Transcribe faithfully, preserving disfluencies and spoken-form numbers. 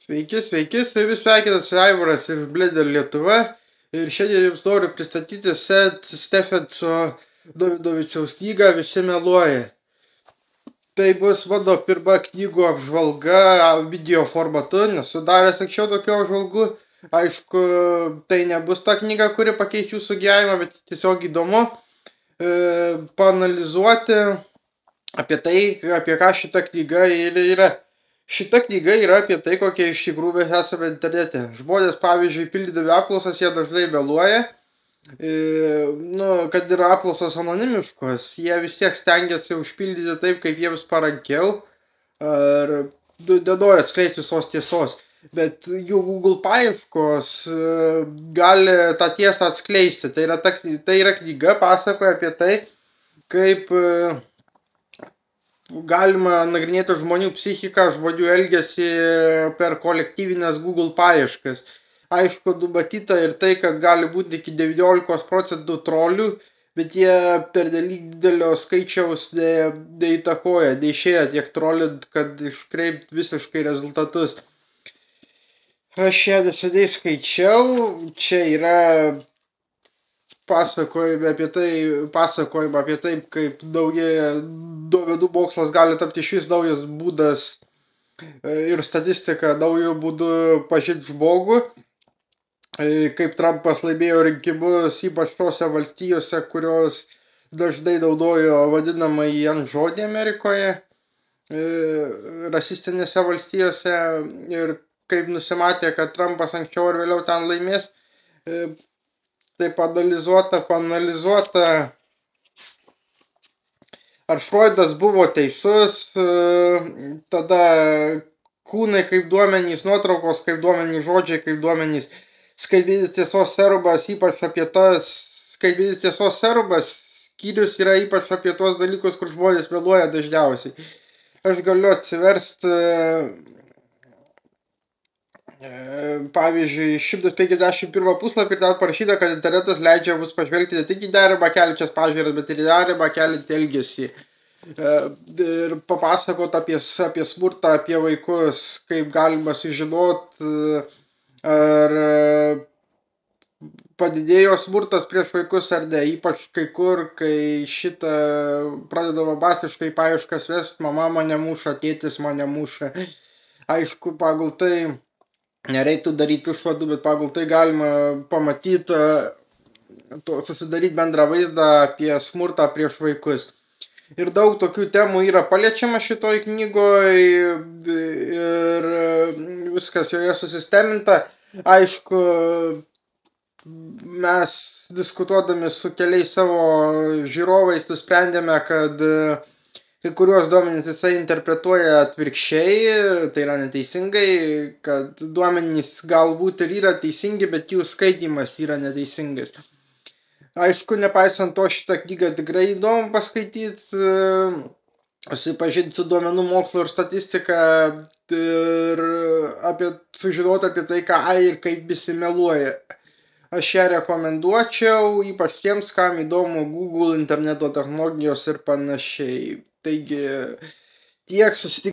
Sveiki, sveiki, su jumis sveikinasi Aivaras iš Blender Lietuva ir šiandien jums noriu pristatyti Seth Stephenso Dovidovičiaus knygą Visi meluoja. Tai bus mano pirma knygų apžvalga video formatu, nesu daręs anksčiau tokių apžvalgų. Aišku, tai nebus ta knyga, kuri pakeis jūsų gyvenimą, bet tiesiog įdomu e, paanalizuoti apie tai, apie ką šita knyga ir yra. Šita knyga yra apie tai, kokie iš tikrųjų mes esame internete. Žmonės, pavyzdžiui, pildydami apklausas, jie dažnai meluoja. E, nu, kad yra apklausos anonimiškos, jie vis tiek stengiasi užpildyti taip, kaip jiems parankiau. Ar nenori atskleisti visos tiesos. Bet jų Google paieškos e, gali tą tiesą atskleisti. Tai yra, ta, tai yra knyga, pasakoja apie tai, kaip e, galima nagrinėti žmonių psichiką, žmonių elgesį per kolektyvinės Google paieškas. Aišku, numatyta ir tai, kad gali būti iki devyniolikos procentų trolių, bet jie per didelio skaičiaus ne, neįtakoja, neišėja tiek trolint, kad iškreipt visiškai rezultatus. Aš ją neseniai skaičiau, čia yra pasakojimai apie tai, pasakojimai apie tai, kaip daugia duomenų mokslas gali tapti išvis naujas būdas ir statistika naujų būdų pažinti žmogų, kaip Trumpas laimėjo rinkimus, ypač tose valstijose, kurios dažnai naudojo vadinamąjį N žodį Amerikoje, rasistinėse valstijose, ir kaip nusimatė, kad Trumpas anksčiau ar vėliau ten laimės. Taip analizuota, panalizuota, ar Freudas buvo teisus, tada kūnai kaip duomenys, nuotraukos kaip duomenys, žodžiai kaip duomenys, skaitmeninis tiesos serumas, ypač apie tas skaitmeninis tiesos serumas, skyrius yra ypač apie tuos dalykus, kur žmonės meluoja dažniausiai. Aš galiu atsiversti, pavyzdžiui, šimtas penkiasdešimt pirmą puslapį ir ten parašyta, kad internetas leidžia mus pažvelgti ne tik į nerimą keliančias pažiūras, bet ir į nerimą keliantį elgesį. Ir papasakot apie, apie smurtą, apie vaikus, kaip galima sužinot, ar padidėjo smurtas prieš vaikus ar ne. Ypač kai kur, kai šitą pradedama masiškai paieškas vest, mama mane muša, tėtis mane muša. Aišku, pagal tai nereiktų daryti išvadų, bet pagal tai galima pamatyti, susidaryti bendrą vaizdą apie smurtą prieš vaikus. Ir daug tokių temų yra paliečiama šitoj knygoje ir viskas joje susisteminta. Aišku, mes diskutuodami su keliais savo žiūrovais nusprendėme, kad kai kuriuos duomenys jisai interpretuoja atvirkščiai, tai yra neteisingai, kad duomenys galbūt ir yra teisingi, bet jų skaitymas yra neteisingas. Aišku, nepaisant to, šitą knygą tikrai įdomu paskaityti, susipažinti su duomenų mokslu ir statistika ir apie, sužinoti apie tai, ką ir kaip visi meluoja. Aš ją rekomenduočiau, ypač tiems, kam įdomu Google, interneto technologijos ir panašiai. Taigi, tiek, susitik.